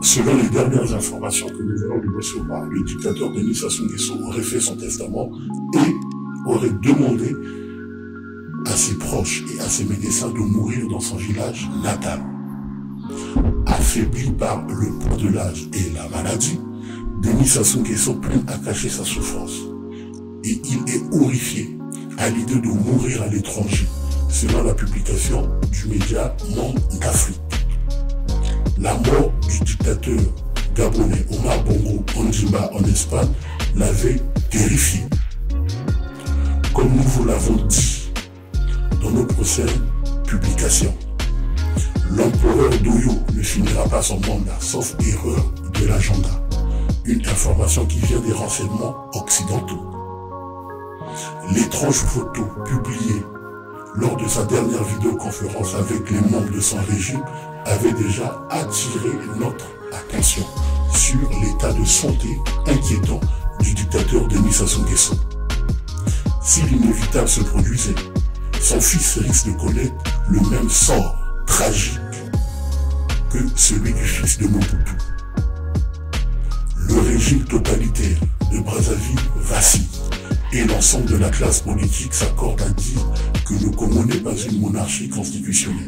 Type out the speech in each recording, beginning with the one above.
Selon les dernières informations que nous venons de recevoir, le dictateur Denis Sassou Nguesso aurait fait son testament et aurait demandé à ses proches et à ses médecins de mourir dans son village natal. Affaibli par le poids de l'âge et la maladie, Denis Sassou Nguesso peine à cacher sa souffrance. Et il est horrifié à l'idée de mourir à l'étranger, selon la publication du média Monde d'Afrique. La mort du dictateur gabonais Omar Bongo Ondimba en Espagne l'avait terrifié. Comme nous vous l'avons dit dans nos prochaines publications, l'empereur d'Oyo ne finira pas son mandat, sauf erreur de l'agenda. Une information qui vient des renseignements occidentaux. L'étrange photo publiée lors de sa dernière vidéoconférence avec les membres de son régime avait déjà attiré notre attention sur l'état de santé inquiétant du dictateur Denis Sassou Nguesso. Si l'inévitable se produisait, son fils risque de connaître le même sort tragique que celui du fils de Mobutu. Le régime totalitaire de Brazzaville vacille et l'ensemble de la classe politique s'accorde à dire que le Congo n'est pas une monarchie constitutionnelle.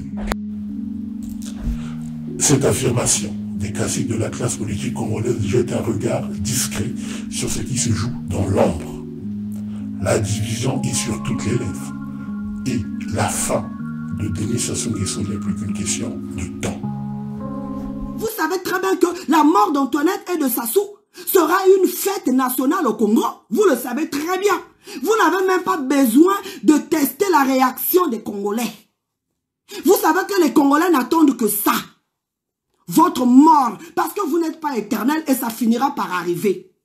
Cette affirmation des classiques de la classe politique congolaise jette un regard discret sur ce qui se joue dans l'ombre. La division est sur toutes les lèvres et la fin de Denis Sassou Nguesso n'est plus qu'une question de temps. Vous savez très bien que la mort d'Antoinette et de Sassou sera une fête nationale au Congo. Vous le savez très bien. Vous n'avez même pas besoin de tester la réaction des Congolais. Vous savez que les Congolais n'attendent que ça. Votre mort, parce que vous n'êtes pas éternel et ça finira par arriver.